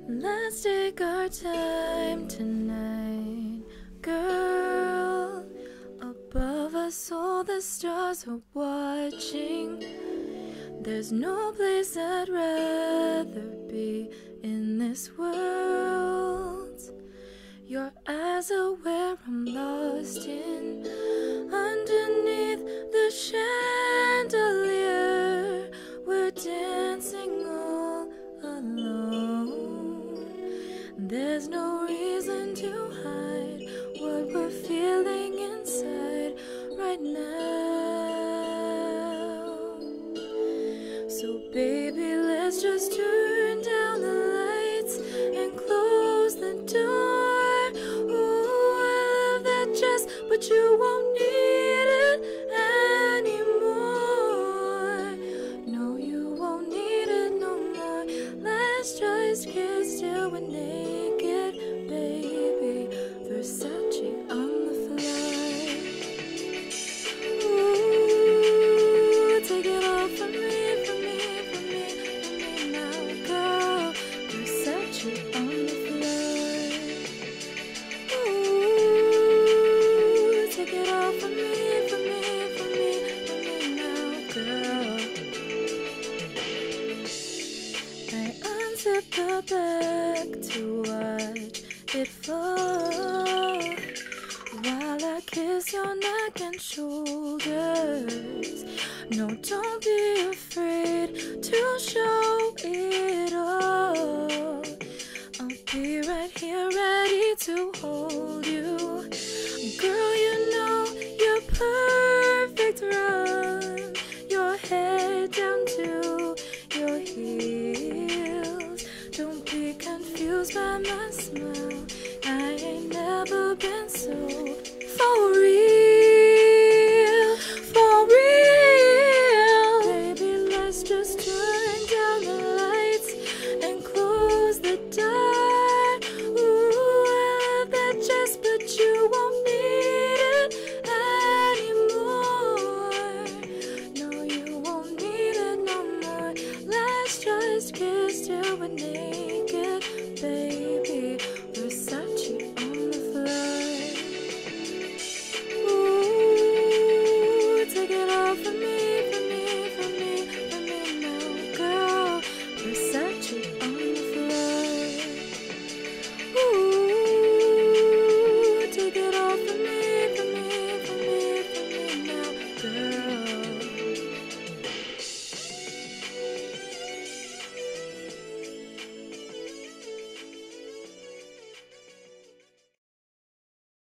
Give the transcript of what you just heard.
Let's take our time tonight, girl. Above us all the stars are watching. There's no place I'd rather be in this world. Your eyes are where I'm lost in. Underneath the chandelier, we're dancing all alone. There's no reason to hide what we're feeling inside right now. So baby, let's just turn down the lights and close the door. Ooh, I love that dress, but you won't need it anymore. No, you won't need it no more. Let's just kiss till we're naked, baby. Versace on the floor. Ooh, take it all from me, from me, from me, from me now, girl. Versace on the floor. Ooh, take it all from me, from me, from me, from me now, girl. I unzip the bag to watch it fall while I kiss your neck and shoulders. No, don't be afraid to show it all. I'll be right here ready to hold you. Girl,